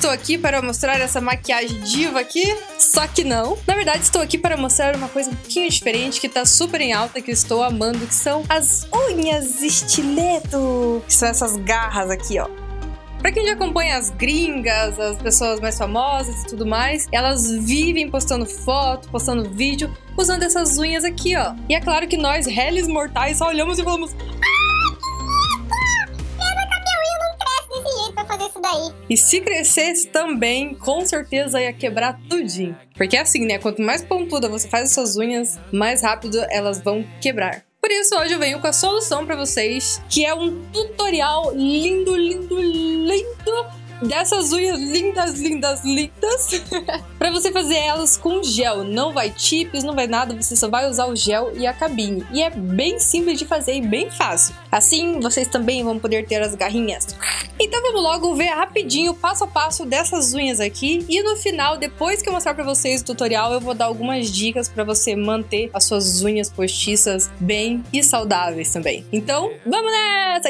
estou aqui para mostrar essa maquiagem diva aqui, só que não. Na verdade, estou aqui para mostrar uma coisa um pouquinho diferente, que tá super em alta, que eu estou amando, que são as unhas estileto. Que são essas garras aqui, ó. Pra quem já acompanha as gringas, as pessoas mais famosas e tudo mais, elas vivem postando foto, postando vídeo, usando essas unhas aqui, ó. E é claro que nós, réis mortais, só olhamos e falamos... E se crescesse também, com certeza ia quebrar tudinho. Porque é assim, né? Quanto mais pontuda você faz as suas unhas, mais rápido elas vão quebrar. Por isso, hoje eu venho com a solução pra vocês, que é um tutorial lindo, lindo, lindo dessas unhas lindas, lindas, lindas. Pra você fazer elas com gel. Não vai chips, não vai nada, você só vai usar o gel e a cabine. E é bem simples de fazer e bem fácil. Assim, vocês também vão poder ter as garrinhas. Então vamos logo ver rapidinho, passo a passo dessas unhas aqui. E no final, depois que eu mostrar pra vocês o tutorial, eu vou dar algumas dicas pra você manter as suas unhas postiças bem e saudáveis também. Então, vamos nessa!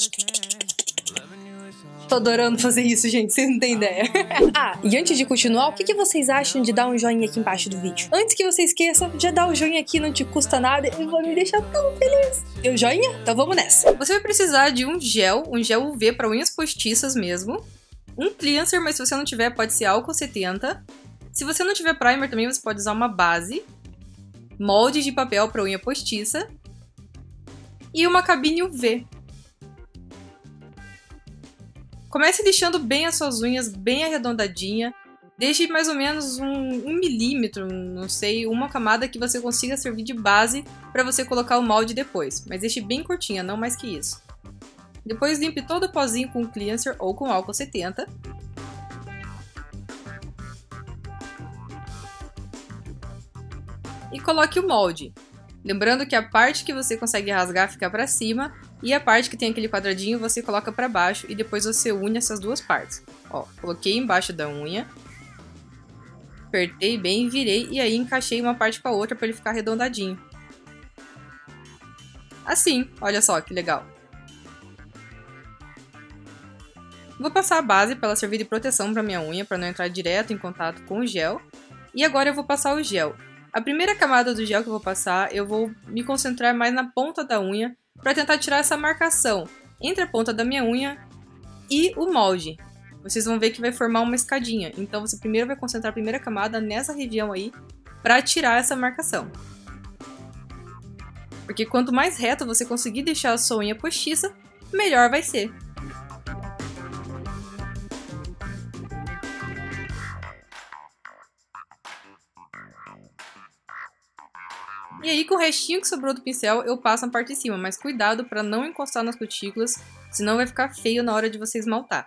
Tô adorando fazer isso, gente, vocês não têm ideia. Ah, e antes de continuar, o que vocês acham de dar um joinha aqui embaixo do vídeo? Antes que você esqueça, já dá o joinha aqui, não te custa nada e vai me deixar tão feliz. Deu joinha? Então vamos nessa. Você vai precisar de um gel UV para unhas postiças mesmo. Um cleanser, mas se você não tiver, pode ser álcool 70. Se você não tiver primer também, você pode usar uma base. Molde de papel para unha postiça. E uma cabine UV. Comece lixando bem as suas unhas, bem arredondadinha. Deixe mais ou menos um milímetro, não sei, uma camada que você consiga servir de base para você colocar o molde depois. Mas deixe bem curtinha, não mais que isso. Depois limpe todo o pozinho com cleanser ou com álcool 70. E coloque o molde. Lembrando que a parte que você consegue rasgar fica para cima e a parte que tem aquele quadradinho você coloca para baixo e depois você une essas duas partes. Ó, coloquei embaixo da unha, apertei bem, virei e aí encaixei uma parte com a outra para ele ficar arredondadinho. Assim, olha só que legal. Vou passar a base para ela servir de proteção para minha unha, para não entrar direto em contato com o gel. E agora eu vou passar o gel. A primeira camada do gel que eu vou passar, eu vou me concentrar mais na ponta da unha para tentar tirar essa marcação entre a ponta da minha unha e o molde. Vocês vão ver que vai formar uma escadinha, então você primeiro vai concentrar a primeira camada nessa região aí para tirar essa marcação. Porque quanto mais reto você conseguir deixar a sua unha postiça, melhor vai ser. E aí, com o restinho que sobrou do pincel, eu passo na parte de cima, mas cuidado para não encostar nas cutículas, senão vai ficar feio na hora de você esmaltar.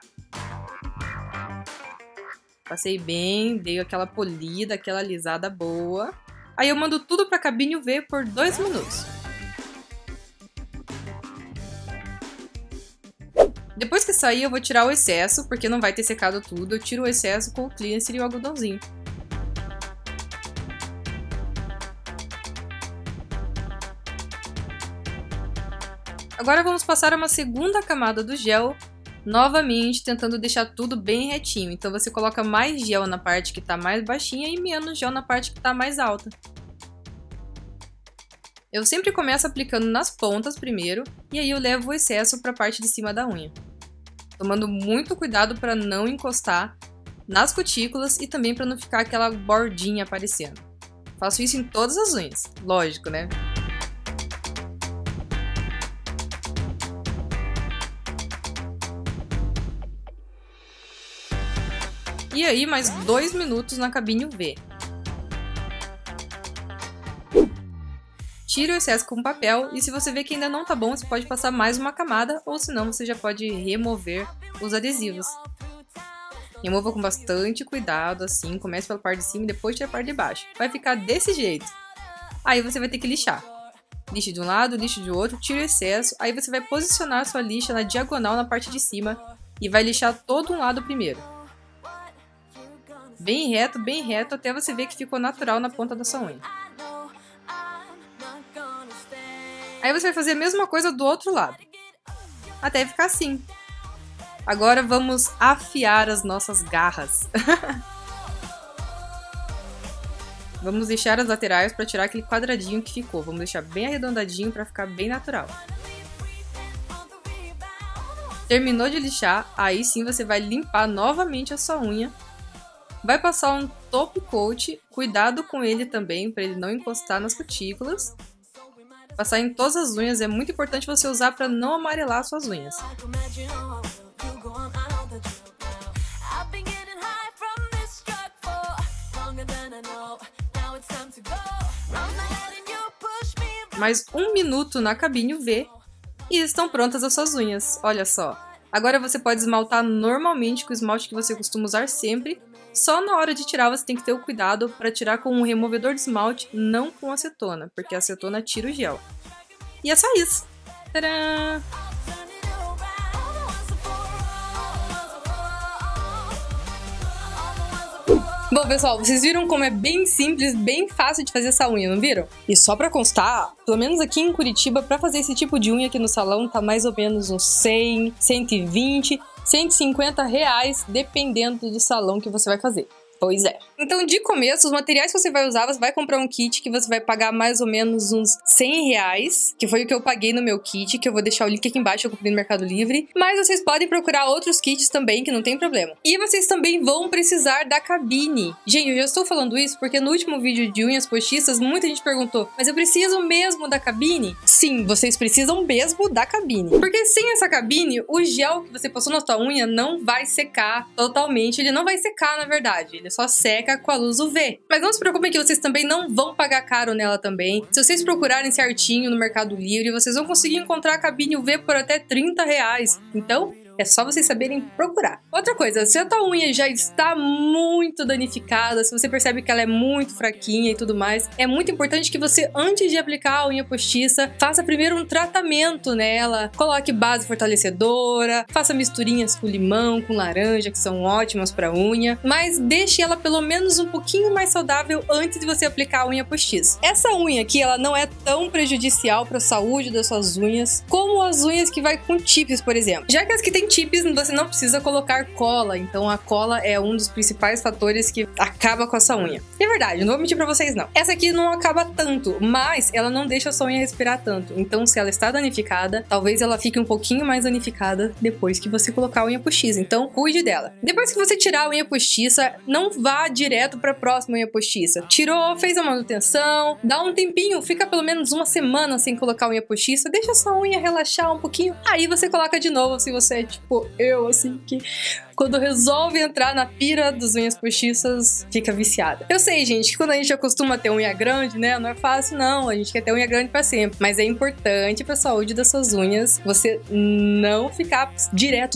Passei bem, dei aquela polida, aquela alisada boa. Aí eu mando tudo para a cabine UV por 2 minutos. Depois que sair, eu vou tirar o excesso, porque não vai ter secado tudo. Eu tiro o excesso com o cleanser e o algodãozinho. Agora vamos passar uma segunda camada do gel, novamente tentando deixar tudo bem retinho. Então você coloca mais gel na parte que está mais baixinha e menos gel na parte que está mais alta. Eu sempre começo aplicando nas pontas primeiro, e aí eu levo o excesso para a parte de cima da unha. Tomando muito cuidado para não encostar nas cutículas e também para não ficar aquela bordinha aparecendo. Faço isso em todas as unhas, lógico, né? E aí, mais 2 minutos na cabine UV. Tira o excesso com papel e se você vê que ainda não tá bom, você pode passar mais uma camada ou senão você já pode remover os adesivos. Remova com bastante cuidado, assim, comece pela parte de cima e depois tira a parte de baixo. Vai ficar desse jeito. Aí você vai ter que lixar. Lixe de um lado, lixe de outro, tira o excesso, aí você vai posicionar a sua lixa na diagonal na parte de cima e vai lixar todo um lado primeiro. Bem reto, até você ver que ficou natural na ponta da sua unha. Aí você vai fazer a mesma coisa do outro lado, até ficar assim. Agora vamos afiar as nossas garras. Vamos lixar as laterais para tirar aquele quadradinho que ficou. Vamos deixar bem arredondadinho para ficar bem natural. Terminou de lixar, aí sim você vai limpar novamente a sua unha. Vai passar um top coat, cuidado com ele também, para ele não encostar nas cutículas. Passar em todas as unhas, é muito importante você usar para não amarelar as suas unhas. Mais 1 minuto na cabine UV e estão prontas as suas unhas, olha só. Agora você pode esmaltar normalmente com o esmalte que você costuma usar sempre. Só na hora de tirar você tem que ter o cuidado para tirar com um removedor de esmalte, não com acetona, porque a acetona tira o gel. E é só isso. Tcharam! Bom, pessoal, vocês viram como é bem simples, bem fácil de fazer essa unha, não viram? E só pra constar, pelo menos aqui em Curitiba, pra fazer esse tipo de unha aqui no salão, tá mais ou menos uns 100, 120, 150 reais, dependendo do salão que você vai fazer. Pois é. Então, de começo, os materiais que você vai usar, você vai comprar um kit que você vai pagar mais ou menos uns 100 reais, que foi o que eu paguei no meu kit, que eu vou deixar o link aqui embaixo, eu comprei no Mercado Livre. Mas vocês podem procurar outros kits também, que não tem problema. E vocês também vão precisar da cabine. Gente, eu já estou falando isso porque no último vídeo de unhas postiças, muita gente perguntou, mas eu preciso mesmo da cabine? Sim, vocês precisam mesmo da cabine. Porque sem essa cabine, o gel que você passou na sua unha não vai secar totalmente. Ele não vai secar, na verdade. Ele só seca com a luz UV. Mas não se preocupem que vocês também não vão pagar caro nela também. Se vocês procurarem certinho no Mercado Livre, vocês vão conseguir encontrar a cabine UV por até 30 reais. Então, é só vocês saberem procurar. Outra coisa, se a tua unha já está muito danificada, se você percebe que ela é muito fraquinha e tudo mais, é muito importante que você, antes de aplicar a unha postiça, faça primeiro um tratamento nela, coloque base fortalecedora, faça misturinhas com limão, com laranja, que são ótimas para unha, mas deixe ela pelo menos um pouquinho mais saudável antes de você aplicar a unha postiça. Essa unha aqui, ela não é tão prejudicial para a saúde das suas unhas como as unhas que vai com chips, por exemplo. Já que as que tem chips, você não precisa colocar cola, então a cola é um dos principais fatores que acaba com a sua unha. É verdade, não vou mentir pra vocês não. Essa aqui não acaba tanto, mas ela não deixa a sua unha respirar tanto. Então, se ela está danificada, talvez ela fique um pouquinho mais danificada depois que você colocar a unha postiça. Então, cuide dela. Depois que você tirar a unha postiça, não vá direto pra próxima unha postiça. Tirou, fez a manutenção, dá um tempinho, fica pelo menos uma semana sem colocar a unha postiça, deixa a sua unha relaxar um pouquinho, aí você coloca de novo se você tipo eu, assim, que quando resolve entrar na pira das unhas postiças, fica viciada. Eu sei, gente, que quando a gente acostuma a ter unha grande, né, não é fácil não, a gente quer ter unha grande pra sempre, mas é importante pra saúde das suas unhas você não ficar direto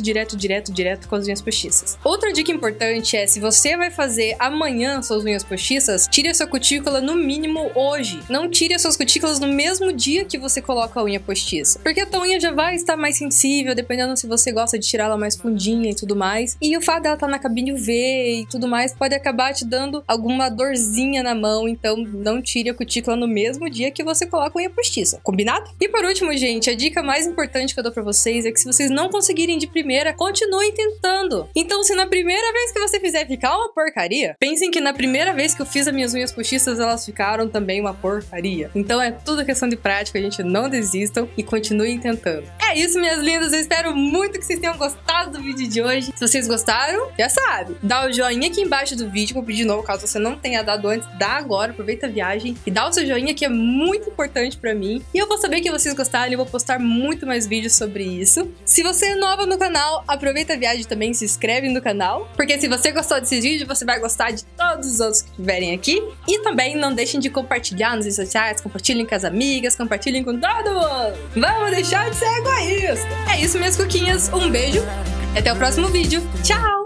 com as unhas postiças. Outra dica importante é, se você vai fazer amanhã suas unhas postiças, tire a sua cutícula no mínimo hoje. Não tire as suas cutículas no mesmo dia que você coloca a unha postiça, porque a tua unha já vai estar mais sensível, dependendo se você gosta de tirar ela mais fundinha e tudo mais. E o fato dela estar na cabine UV e tudo mais pode acabar te dando alguma dorzinha na mão, então não tire a cutícula no mesmo dia que você coloca a unha postiça, combinado? E por último, gente, a dica mais importante que eu dou pra vocês é que se vocês não conseguirem de primeira, continuem tentando. Então, se na primeira vez que você fizer ficar uma porcaria, pensem que na primeira vez que eu fiz as minhas unhas postiças, elas ficaram também uma porcaria. Então é tudo questão de prática, a gente não desistam e continuem tentando. É isso, minhas lindas, eu espero muito que vocês tenham gostado do vídeo de hoje. Se vocês gostaram, já sabe, dá o joinha aqui embaixo do vídeo, vou pedir de novo, caso você não tenha dado antes, dá agora, aproveita a viagem e dá o seu joinha, que é muito importante pra mim. E eu vou saber que vocês gostaram e eu vou postar muito mais vídeos sobre isso. Se você é nova no canal, aproveita a viagem também, se inscreve no canal, porque se você gostou desse vídeo, você vai gostar de todos os outros que estiverem aqui. E também não deixem de compartilhar nas redes sociais, compartilhem com as amigas, compartilhem com todo mundo. Vamos deixar de ser egoísta. É isso, minhas coquinhas, um beijo. Até o próximo vídeo. Tchau!